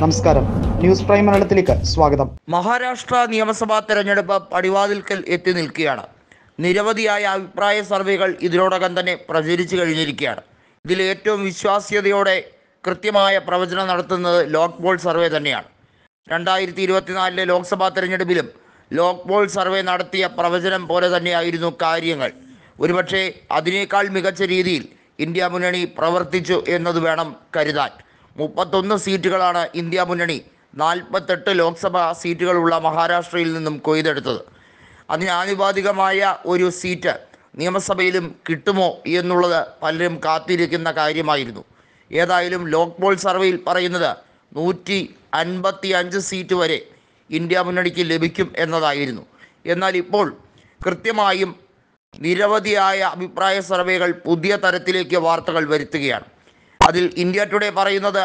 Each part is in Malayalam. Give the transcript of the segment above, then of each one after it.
നമസ്കാരം, ന്യൂസ് പ്രൈം മലയാളത്തിലേക്ക് സ്വാഗതം. മഹാരാഷ്ട്ര നിയമസഭാ തെരഞ്ഞെടുപ്പ് പടിവാതിൽക്കൽ എത്തി നിൽക്കുകയാണ്. നിരവധിയായ അഭിപ്രായ സർവേകൾ ഇതിനോടകം തന്നെ പ്രചരിച്ചു കഴിഞ്ഞിരിക്കുകയാണ്. ഇതിൽ ഏറ്റവും വിശ്വാസ്യതയോടെ കൃത്യമായ പ്രവചനം നടത്തുന്നത് ലോക് പോൾ സർവേ തന്നെയാണ്. 2024 ലോക്സഭാ തെരഞ്ഞെടുപ്പിലും ലോക് പോൾ സർവേ നടത്തിയ പ്രവചനം പോലെ തന്നെയായിരുന്നു കാര്യങ്ങൾ. ഒരുപക്ഷെ അതിനേക്കാൾ മികച്ച രീതിയിൽ ഇന്ത്യ മുന്നണി പ്രവർത്തിച്ചു എന്നത് വേണം കരുതാൻ. 31 സീറ്റുകളാണ് ഇന്ത്യ മുന്നണി 48 ലോക്സഭാ സീറ്റുകളുള്ള മഹാരാഷ്ട്രയിൽ നിന്നും കൊയ്തെടുത്തത്. അതിന് ആനുപാതികമായ ഒരു സീറ്റ് നിയമസഭയിലും കിട്ടുമോ എന്നുള്ളത് പലരും കാത്തിരിക്കുന്ന കാര്യമായിരുന്നു. ഏതായാലും ലോക് പോൾ സർവേയിൽ പറയുന്നത് 155 സീറ്റ് വരെ ഇന്ത്യ മുന്നണിക്ക് ലഭിക്കും എന്നതായിരുന്നു. എന്നാൽ ഇപ്പോൾ കൃത്യമായും നിരവധിയായ അഭിപ്രായ സർവേകൾ പുതിയ തരത്തിലേക്ക് വാർത്തകൾ വരുത്തുകയാണ്. അതിൽ ഇന്ത്യ ടുഡേ പറയുന്നത്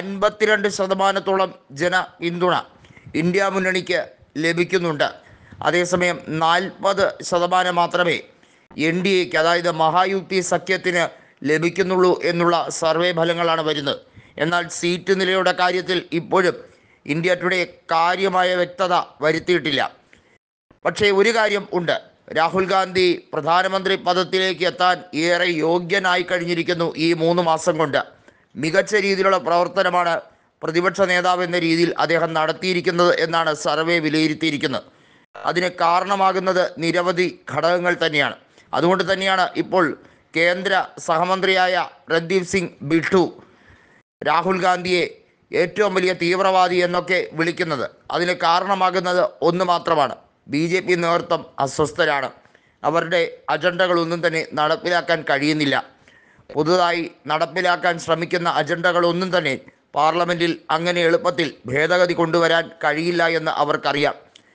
52% ജന പിന്തുണ ഇന്ത്യ മുന്നണിക്ക് ലഭിക്കുന്നുണ്ട്. അതേസമയം 40% മാത്രമേ NDAക്ക്, അതായത് മഹായുക്തി സഖ്യത്തിന് ലഭിക്കുന്നുള്ളൂ എന്നുള്ള സർവേ ഫലങ്ങളാണ് വരുന്നത്. എന്നാൽ സീറ്റ് നിലയുടെ കാര്യത്തിൽ ഇപ്പോഴും ഇന്ത്യ ടുഡേ കാര്യമായ വ്യക്തത വരുത്തിയിട്ടില്ല. പക്ഷേ ഒരു കാര്യം ഉണ്ട്, രാഹുൽ ഗാന്ധി പ്രധാനമന്ത്രി പദത്തിലേക്ക് എത്താൻ ഏറെ യോഗ്യനായി കഴിഞ്ഞിരിക്കുന്നു. ഈ 3 മാസം കൊണ്ട് മികച്ച രീതിയിലുള്ള പ്രവർത്തനമാണ് പ്രതിപക്ഷ നേതാവ് എന്ന രീതിയിൽ അദ്ദേഹം നടത്തിയിരിക്കുന്നത് എന്നാണ് സർവേ വിലയിരുത്തിയിരിക്കുന്നത്. അതിന് കാരണമാകുന്നത് നിരവധി ഘടകങ്ങൾ തന്നെയാണ്. അതുകൊണ്ട് തന്നെയാണ് ഇപ്പോൾ കേന്ദ്ര സഹമന്ത്രിയായ രൺദീപ് സിംഗ് ബിട്ടു രാഹുൽ ഗാന്ധിയെ ഏറ്റവും വലിയ തീവ്രവാദി എന്നൊക്കെ വിളിക്കുന്നത്. അതിന് കാരണമാകുന്നത് ഒന്ന് മാത്രമാണ്, BJP നേതൃത്വം അസ്വസ്ഥരാണ്. അവരുടെ അജണ്ടകളൊന്നും തന്നെ നടപ്പിലാക്കാൻ കഴിയുന്നില്ല. പുതുതായി നടപ്പിലാക്കാൻ ശ്രമിക്കുന്ന അജണ്ടകളൊന്നും തന്നെ പാർലമെൻറ്റിൽ അങ്ങനെ എളുപ്പത്തിൽ ഭേദഗതി കൊണ്ടുവരാൻ കഴിയില്ല എന്ന് അവർക്കറിയാം.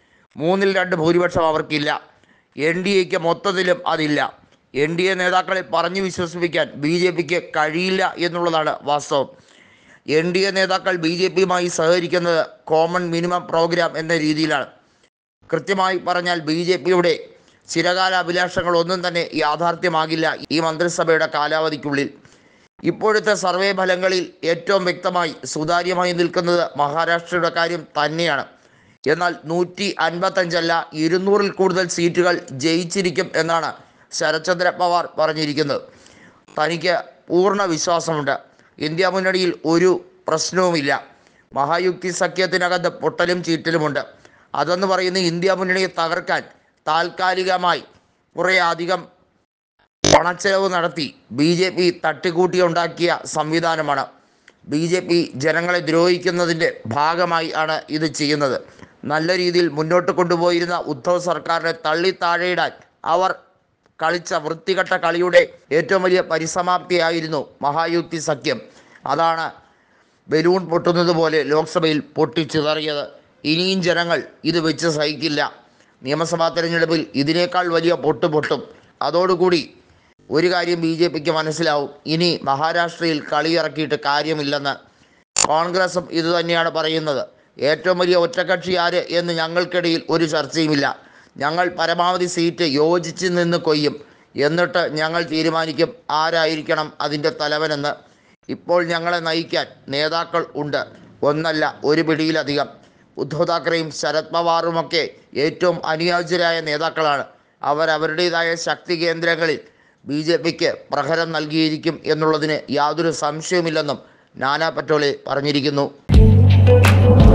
3/2 ഭൂരിപക്ഷം അവർക്കില്ല. NDAക്ക് മൊത്തത്തിലും അതില്ല. NDA നേതാക്കളെ പറഞ്ഞു വിശ്വസിപ്പിക്കാൻ BJPക്ക് കഴിയില്ല എന്നുള്ളതാണ് വാസ്തവം. NDA നേതാക്കൾ BJPയുമായി സഹകരിക്കുന്നത് കോമൺ മിനിമം പ്രോഗ്രാം എന്ന രീതിയിലാണ്. കൃത്യമായി പറഞ്ഞാൽ BJPയുടെ ചിരകാല അഭിലാഷങ്ങളൊന്നും തന്നെ യാഥാർത്ഥ്യമാകില്ല ഈ മന്ത്രിസഭയുടെ കാലാവധിക്കുള്ളിൽ. ഇപ്പോഴത്തെ സർവേ ഫലങ്ങളിൽ ഏറ്റവും വ്യക്തമായി സുതാര്യമായി നിൽക്കുന്നത് മഹാരാഷ്ട്രയുടെ കാര്യം തന്നെയാണ്. എന്നാൽ 155 അല്ല 200-ൽ കൂടുതൽ സീറ്റുകൾ ജയിച്ചിരിക്കും എന്നാണ് ശരത് ചന്ദ്ര പവാർ പറഞ്ഞിരിക്കുന്നത്. തനിക്ക് പൂർണ്ണ വിശ്വാസമുണ്ട്. ഇന്ത്യ മുന്നണിയിൽ ഒരു പ്രശ്നവുമില്ല. മഹായുക്തി സഖ്യത്തിനകത്ത് പൊട്ടലും ചീറ്റലുമുണ്ട്. അതെന്ന് പറയുന്ന ഇന്ത്യ മുന്നണിയെ തകർക്കാൻ താൽക്കാലികമായി കുറേ അധികം പണച്ചെലവ് നടത്തി BJP തട്ടിക്കൂട്ടിയുണ്ടാക്കിയ സംവിധാനമാണ്. BJP ജനങ്ങളെ ദ്രോഹിക്കുന്നതിൻ്റെ ഭാഗമായി ആണ് ഇത് ചെയ്യുന്നത്. നല്ല രീതിയിൽ മുന്നോട്ട് കൊണ്ടുപോയിരുന്ന ഉദ്ധവ് സർക്കാരിനെ തള്ളി താഴെയിടാൻ അവർ കളിച്ച വൃത്തികെട്ട കളിയുടെ ഏറ്റവും വലിയ പരിസമാപ്തിയായിരുന്നു മഹായുക്തി സഖ്യം. അതാണ് ബലൂൺ പൊട്ടുന്നത് പോലെ ലോക്സഭയിൽ പൊട്ടിച്ചിതറിയത്. ഇനിയും ജനങ്ങൾ ഇത് വെച്ച് സഹിക്കില്ല. നിയമസഭാ തെരഞ്ഞെടുപ്പിൽ ഇതിനേക്കാൾ വലിയ പൊട്ടും. അതോടുകൂടി ഒരു കാര്യം BJPക്ക് മനസ്സിലാവും, ഇനി മഹാരാഷ്ട്രയിൽ കളിയിറക്കിയിട്ട് കാര്യമില്ലെന്ന്. കോൺഗ്രസും ഇതുതന്നെയാണ് പറയുന്നത്. ഏറ്റവും വലിയ ഒറ്റക്കക്ഷി ആര് എന്ന് ഞങ്ങൾക്കിടയിൽ ഒരു ചർച്ചയുമില്ല. ഞങ്ങൾ പരമാവധി സീറ്റ് യോജിച്ച് നിന്ന് കൊയ്യും. എന്നിട്ട് ഞങ്ങൾ തീരുമാനിക്കും ആരായിരിക്കണം അതിൻ്റെ തലവനെന്ന്. ഇപ്പോൾ ഞങ്ങളെ നയിക്കാൻ നേതാക്കൾ ഉണ്ട്, ഒന്നല്ല ഒരു പിടിയിലധികം. ഉദ്ധവ് താക്കറെയും ശരത് പവാറുമൊക്കെ ഏറ്റവും അനുയോജ്യരായ നേതാക്കളാണ്. അവരവരുടേതായ ശക്തി കേന്ദ്രങ്ങളിൽ BJPക്ക് പ്രഹരം നൽകിയിരിക്കും എന്നുള്ളതിന് യാതൊരു സംശയവുമില്ലെന്നും നാനാ പട്ടോളെ പറഞ്ഞിരിക്കുന്നു.